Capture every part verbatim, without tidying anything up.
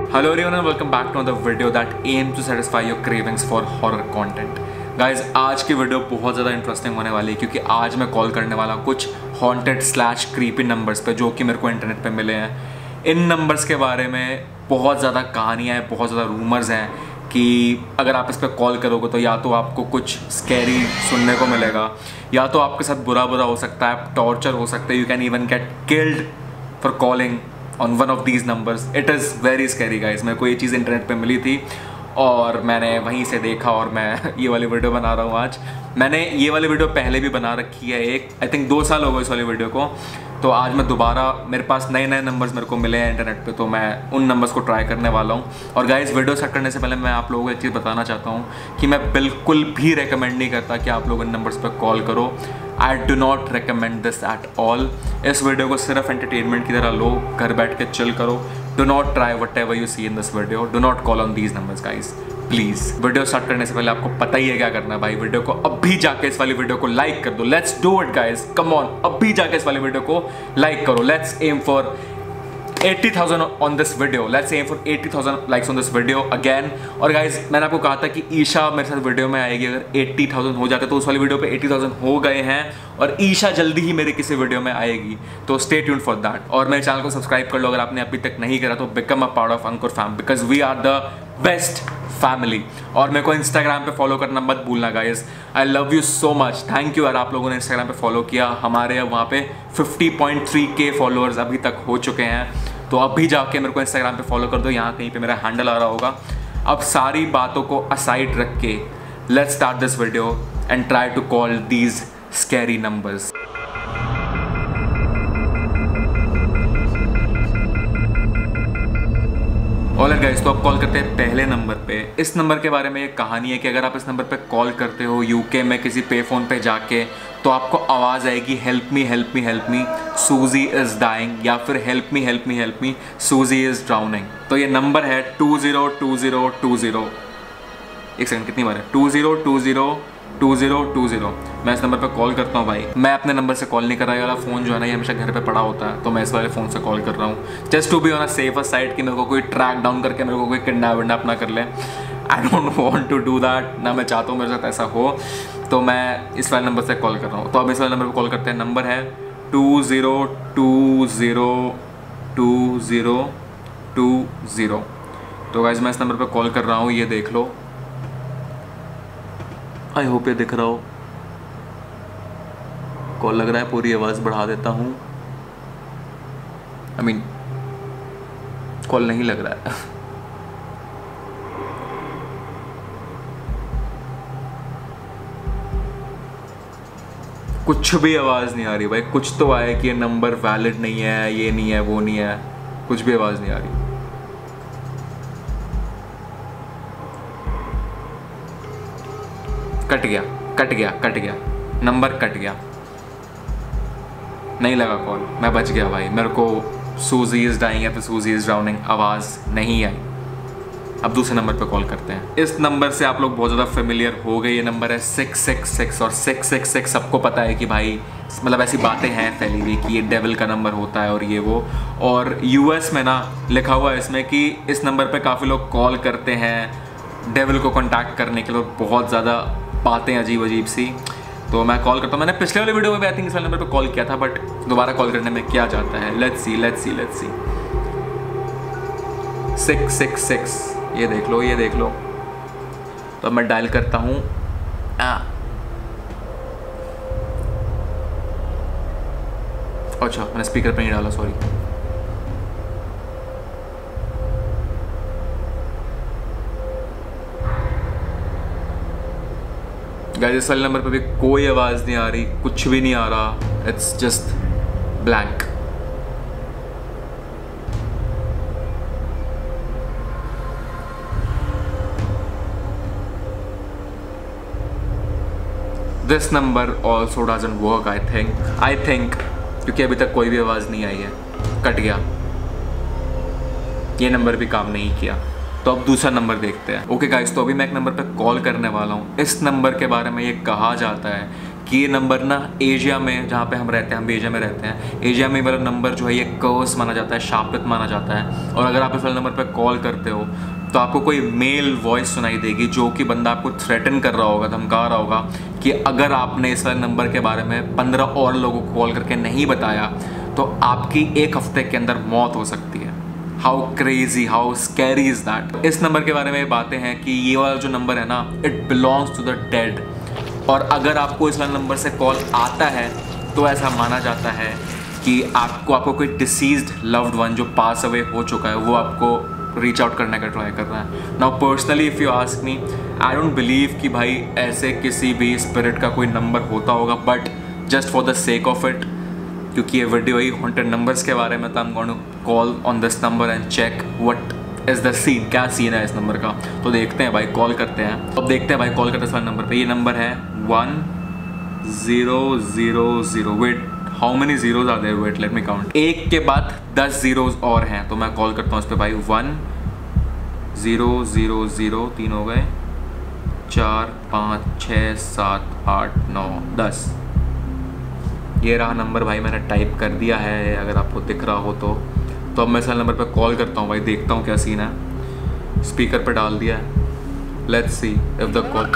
Hello everyone and welcome back to another video that aims to satisfy your cravings for horror content. Guys, आज की video बहुत ज़्यादा interesting होने वाली है क्योंकि आज मैं कॉल करने वाला हूँ कुछ हॉन्टेड स्लैश क्रीपी नंबर्स पे जो कि मेरे को इंटरनेट पे मिले हैं। इन नंबर्स के बारे में बहुत ज़्यादा कहानियाँ हैं, बहुत ज़्यादा रूमर्स हैं कि अगर आप इस पर कॉल करोगे तो या तो आपको कुछ स्कैरी सुनने को मिलेगा या तो आपके साथ बुरा बुरा हो सकता है, टॉर्चर हो सकता है, you can even get killed for calling on one of these numbers. It is very scary guys. मेरे को ये चीज़ इंटरनेट पे मिली थी और मैंने वहीं से देखा और मैं ये वाली वीडियो बना रहा हूँ आज। मैंने ये वाली वीडियो पहले भी बना रखी है, एक आई थिंक दो साल हो गए इस वाली वीडियो को। तो आज मैं दोबारा, मेरे पास नए नए नंबर्स मेरे को मिले हैं इंटरनेट पे, तो मैं उन नंबर्स को ट्राई करने वाला हूँ। और गाइज, वीडियो स्टार्ट करने से पहले मैं आप लोगों को एक चीज़ बताना चाहता हूँ कि मैं बिल्कुल भी रेकमेंड नहीं करता कि आप लोग इन नंबर्स पर कॉल करो। I do not recommend this at all. इस वीडियो को सिर्फ एंटरटेनमेंट की तरह लो, घर बैठ के चिल करो। Do not try whatever you see in this video. Do not call on these numbers guys, please. Video start करने से पहले आपको पता ही है क्या करना है भाई। वीडियो को अभी जाके इस वाली वीडियो को लाइक कर दो। Let's do it guys, come on. अभी जाके इस वाली वीडियो को लाइक करो। Let's aim for eighty thousand on this video. Let's aim for eighty thousand likes on this video again. और guys, मैंने आपको कहा था कि ईशा मेरे साथ वीडियो में आएगी। अगर eighty thousand हो जाते तो उस वाली वीडियो पे eighty thousand हो गए हैं और ईशा जल्दी ही मेरे किसी वीडियो में आएगी, तो stay tuned for that। और मेरे चैनल को सब्सक्राइब कर लो अगर आपने अभी तक नहीं करा तो। become a part of Ankur fam because we are the best family. और मेरे को इंस्टाग्राम पे फॉलो करना मत भूलना guys. I love you so much, thank you यार आप लोगों ने इंस्टाग्राम पे फॉलो किया। हमारे वहाँ पे fifty point three के फॉलोअर्स अभी तक हो चुके हैं, तो अभी जाके मेरे को इंस्टाग्राम पे फॉलो कर दो। यहाँ कहीं पे मेरा हैंडल आ रहा होगा। अब सारी बातों को असाइड रख के let's start this video and try to call these scary numbers. Alright guys, तो अब कॉल करते हैं पहले नंबर पे। इस नंबर के बारे में एक कहानी है कि अगर आप इस नंबर पे कॉल करते हो यूके में किसी पे फ़ोन पे जाके, तो आपको आवाज़ आएगी help me help me help me Suzy is dying, या फिर help me help me help me Suzy is drowning. तो ये नंबर है two zero two zero two zero. एक सेकंड, कितनी बार है? Two zero two zero two zero two zero. मैं इस नंबर पे कॉल करता हूँ भाई। मैं अपने नंबर से कॉल नहीं कर रहा। ये वाला फ़ोन जो है ना, ये हमेशा घर पे पड़ा होता है, तो मैं इस वाले फ़ोन से कॉल कर रहा हूँ just to be on a safer side कि मेरे को कोई ट्रैक डाउन करके मेरे को कोई किडनैप विडनैप ना कर ले। I don't want to do that, ना मैं चाहता हूँ मेरे साथ ऐसा हो, तो मैं इस वाले नंबर से कॉल कर रहा हूँ। तो अब इस वाले नंबर पर कॉल करते हैं। नंबर है two zero two zero two zero two zero. तो गाइस, मैं इस नंबर पर कॉल कर रहा हूँ, ये देख लो। आई होप ये दिख रहा हो। कॉल लग रहा है, पूरी आवाज़ बढ़ा देता हूँ। आई मीन कॉल नहीं लग रहा है। कुछ भी आवाज़ नहीं आ रही भाई। कुछ तो आए कि ये नंबर वैलिड नहीं है, ये नहीं है, वो नहीं है, कुछ भी आवाज़ नहीं आ रही। कट गया कट गया कट गया नंबर कट गया, नहीं लगा कॉल। मैं बच गया भाई। मेरे को सूजी इज़ डाइंग या फिर सूजी इज़ ड्राउनिंग आवाज़ नहीं आई। अब दूसरे नंबर पे कॉल करते हैं। इस नंबर से आप लोग बहुत ज़्यादा फेमिलियर हो गए। ये नंबर है सिक्स सिक्स सिक्स। और सिक्स सिक्स सिक्स सबको पता है कि भाई, मतलब ऐसी बातें हैं फैली हुई कि ये डेविल का नंबर होता है और ये वो। और यूएस में ना लिखा हुआ है इसमें कि इस नंबर पे काफ़ी लोग कॉल करते हैं डेविल को कॉन्टैक्ट करने के लिए। बहुत ज़्यादा बातें अजीब अजीब सी। तो मैं कॉल करता हूँ। मैंने पिछले वाले वीडियो में भी आई थिंक इस वाले नंबर पे कॉल किया था, बट दोबारा कॉल करने में क्या जाता है। Let's see let's see let's see six six six. ये देख लो, ये देख लो। तो अब मैं डायल करता हूँ। अच्छा, मैंने स्पीकर पे नहीं डाला, सॉरी। गाइस, इस वाले नंबर पे भी कोई आवाज़ नहीं आ रही, कुछ भी नहीं आ रहा। It's just blank. This number also doesn't work I think I think क्योंकि अभी तक कोई भी आवाज़ नहीं आई है। कट गया, ये नंबर भी काम नहीं किया। तो अब दूसरा नंबर देखते हैं। ओके गाइस, तो अभी मैं एक नंबर पे कॉल करने वाला हूँ। इस नंबर के बारे में ये कहा जाता है कि ये नंबर ना एशिया में, जहाँ पे हम रहते हैं, हम एशिया में रहते हैं, एशिया में वाला नंबर जो है ये कर्स माना जाता है, शापित माना जाता है। और अगर आप इस वाले नंबर पर कॉल करते हो तो आपको कोई मेल वॉइस सुनाई देगी जो कि बंदा आपको थ्रेटन कर रहा होगा, धमका रहा होगा कि अगर आपने इस वाले नंबर के बारे में पंद्रह और लोगों को कॉल करके नहीं बताया तो आपकी एक हफ्ते के अंदर मौत हो सकती है। How crazy, how scary is that. इस नंबर के बारे में बातें हैं कि ये वाला जो नंबर है ना, it belongs to the dead. और अगर आपको इस वाले नंबर से कॉल आता है तो ऐसा माना जाता है कि आपको आपको कोई डिसीज्ड लव्ड वन जो पास अवे हो चुका है वो आपको रीच आउट करने का ट्राई कर रहा है। Now personally if you ask me, I don't believe कि भाई ऐसे किसी भी स्पिरिट का कोई नंबर होता होगा, but just for the sake of it, क्योंकि ये वीडियो ही हॉन्टेड नंबर्स के बारे में, तो I am going to call on this number and check what is the scene, क्या सीन है इस नंबर का। तो देखते हैं भाई, कॉल करते हैं। अब देखते हैं भाई कॉल करते हैं इस वाले नंबर पे। ये नंबर है one zero zero zero. Wait, how many zeros are there? Wait, let me count. एक के बाद दस जीरोज और हैं, तो मैं कॉल करता हूँ इस पर भाई। वन ज़ीरो ज़ीरो ज़ीरो, तीन हो गए, चार पाँच छः सात आठ नौ दस। ये रहा नंबर भाई, मैंने टाइप कर दिया है, अगर आपको दिख रहा हो तो। तो अब मैं इस नंबर पे कॉल करता हूँ भाई, देखता हूँ क्या सीन है। स्पीकर पे डाल दिया है, let's see if the call.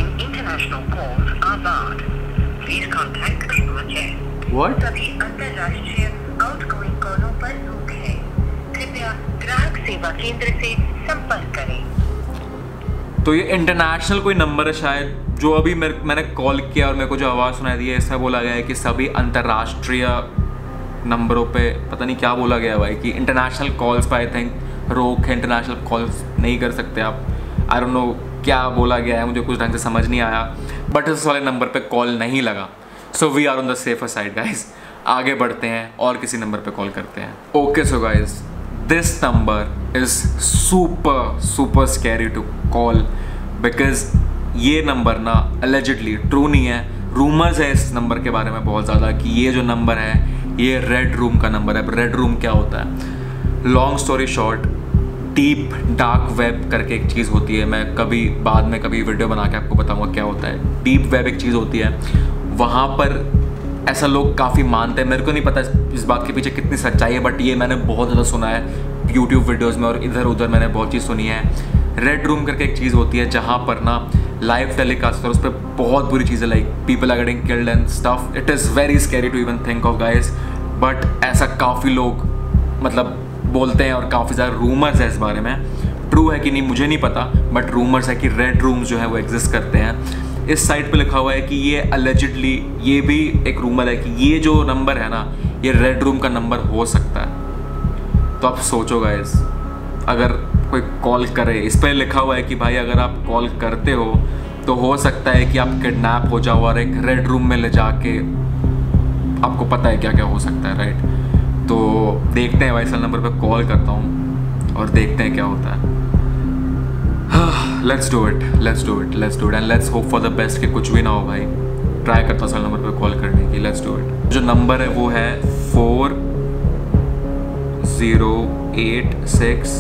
What? सभी अंतरराष्ट्रीय आउटगोइंग कॉलों पर रोक है, कृपया ग्राहक सेवा केंद्र से संपर्क करें। तो ये इंटरनेशनल कोई नंबर है शायद, जो अभी मेरे मैंने कॉल किया और मेरे को जो आवाज़ सुनाई दी है, इसमें बोला गया है कि सभी अंतर्राष्ट्रीय नंबरों पे, पता नहीं क्या बोला गया है भाई, कि इंटरनेशनल कॉल्स पे आई थिंक रोक है, इंटरनेशनल कॉल्स नहीं कर सकते आप। आई डोंट नो क्या बोला गया है, मुझे कुछ ढंग से समझ नहीं आया, बट इस वाले नंबर पे कॉल नहीं लगा। So we are on the safer side guys. आगे बढ़ते हैं और किसी नंबर पे कॉल करते हैं। Okay so guys, this number is super super scary to call, because ये नंबर ना allegedly ट्रू नहीं है, रूमर्स है इस नंबर के बारे में बहुत ज़्यादा कि ये जो नंबर है ये रेड रूम का नंबर है। रेड रूम क्या होता है? Long story short, deep dark web करके एक चीज़ होती है, मैं कभी बाद में कभी वीडियो बना के आपको बताऊंगा क्या होता है। डीप वेब एक चीज़ होती है, वहाँ पर ऐसा लोग काफ़ी मानते हैं, मेरे को नहीं पता इस बात के पीछे कितनी सच्चाई है, बट ये मैंने बहुत ज़्यादा सुना है यूट्यूब वीडियोज़ में और इधर उधर मैंने बहुत चीज़ सुनी है। रेड रूम करके एक चीज़ होती है जहाँ पर ना लाइव टेलीकास्ट और उस पर बहुत बुरी चीज़ें, like people are getting killed and stuff. It is very scary to even think of guys, but ऐसा काफ़ी लोग मतलब बोलते हैं और काफ़ी ज़्यादा रूमर्स है इस बारे में। ट्रू है कि नहीं मुझे नहीं पता, बट रूमर्स है कि रेड रूम्स जो है वो एग्जिस्ट करते हैं। इस साइट पे लिखा हुआ है कि ये अलेजिडली, ये भी एक रूमर है कि ये जो नंबर है ना, ये रेड रूम का नंबर हो सकता है। तो आप सोचो गाइज, अगर कोई कॉल करे, इस पर लिखा हुआ है कि भाई अगर आप कॉल करते हो तो हो सकता है कि आप किडनैप हो जाओ और एक रेड रूम में ले जाके, आपको पता है क्या क्या हो सकता है, राइट? तो देखते हैं भाई, इस नंबर पे कॉल करता हूँ और देखते हैं क्या होता है। Let's do it, let's do it, let's do it and let's hope for the best कि कुछ भी ना हो भाई। ट्राई करता हूँ इस नंबर पे कॉल करने की, लेट्स डू इट। जो नंबर है वो है four zero eight six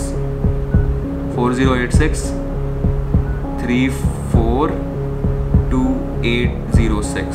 four zero eight six three four two eight zero six.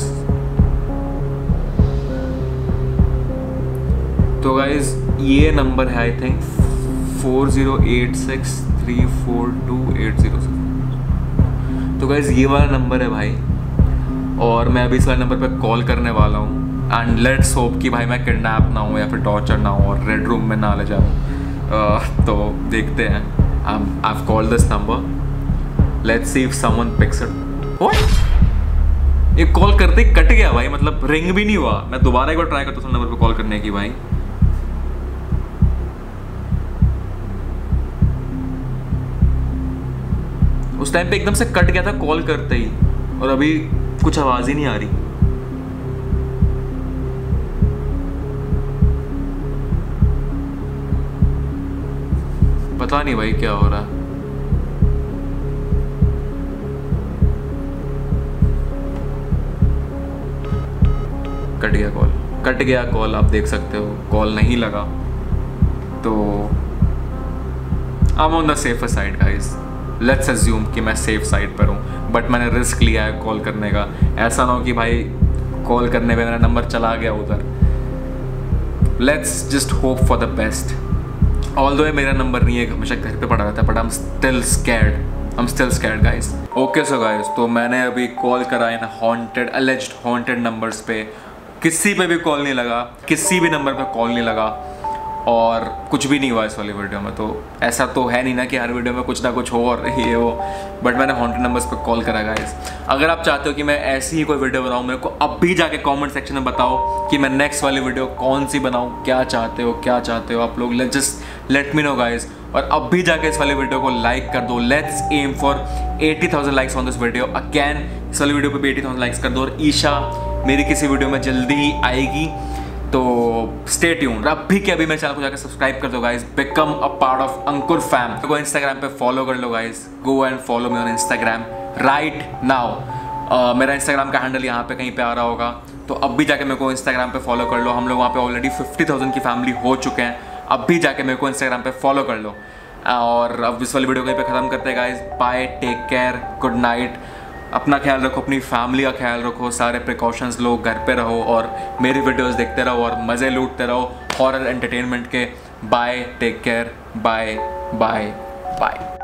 तो गाइज ये नंबर है I think four zero eight six three four two eight zero six. तो guys ये वाला नंबर है भाई, और मैं अभी इस वाले नंबर पे कॉल करने वाला हूँ एंड लेट्स होप कि भाई मैं किडनैप ना हूँ या फिर टॉर्चर ना हो और रेड रूम में ना ले जाऊँ। uh, तो देखते हैं। um, I've called this number, let's see if someone picks it। What? ये कॉल करते ही कट गया भाई, मतलब रिंग भी नहीं हुआ। मैं दोबारा एक बार ट्राई करता हूँ नंबर पे कॉल करने की भाई। उस टाइम पे एकदम से कट गया था कॉल करते ही, और अभी कुछ आवाज ही नहीं आ रही। पता नहीं भाई क्या हो रहा है। कट गया कॉल, कट गया कॉल, आप देख सकते हो कॉल नहीं लगा। तो I am on the safer side guys, let's assume कि मैं सेफ साइड पर हूँ, बट मैंने रिस्क लिया है कॉल करने का। ऐसा ना हो कि भाई कॉल करने पे मेरा नंबर चला गया उधर। Let's just hope for the best. Although ये मेरा नंबर नहीं है, हमेशा घर पे पड़ा रहता है, but I am still scared, I am still scared guys. Okay so guys, तो मैंने अभी कॉल करा इन हॉन्टेड अलेज्ड हॉन्टेड नंबर्स पे, किसी पे भी कॉल नहीं लगा, किसी भी नंबर पे कॉल नहीं लगा और कुछ भी नहीं हुआ इस वाली वीडियो में। तो ऐसा तो है नहीं ना कि हर वीडियो में कुछ ना कुछ हो और ये हो, बट मैंने हॉन्टेड नंबर्स पे कॉल करा गाइस। अगर आप चाहते हो कि मैं ऐसी ही कोई वीडियो बनाऊँ, मेरे को अब भी जाके कमेंट सेक्शन में बताओ कि मैं नेक्स्ट वाली वीडियो कौन सी बनाऊँ, क्या चाहते हो क्या चाहते हो आप लोग, let just let me know guys. और अब भी जाके इस वाली वीडियो को लाइक कर दो। Let's aim for eighty thousand likes on this video. Again इस वाली वीडियो पे भी एटी थाउजेंड लाइक्स कर दो। और ईशा मेरी किसी वीडियो में जल्दी ही आएगी, तो स्टे ट्यून्ड। अब भी क्या अभी मेरे चैनल को जाकर सब्सक्राइब कर दो guys, become a part of Ankur fam. तो इंस्टाग्राम पे फॉलो कर लो guys, go and follow me on Instagram right now. मेरा इंस्टाग्राम का हैंडल यहाँ पे कहीं पे आ रहा होगा, तो अब भी जाके मेरे को इंस्टाग्राम पे फॉलो कर लो। हम लोग वहाँ पे ऑलरेडी फिफ्टी थाउजेंड की फैमिली हो चुके हैं। अब भी जाके मेरे को इंस्टाग्राम पे फॉलो कर लो। और अब इस वाली वीडियो को यहीं पे ख़त्म करते हैं guys. Bye, take care, good night. अपना ख्याल रखो, अपनी फैमिली का ख्याल रखो, सारे प्रिकॉशंस लो, घर पे रहो और मेरी वीडियोस देखते रहो और मज़े लूटते रहो हॉरर एंटरटेनमेंट के। Bye, take care, bye bye bye.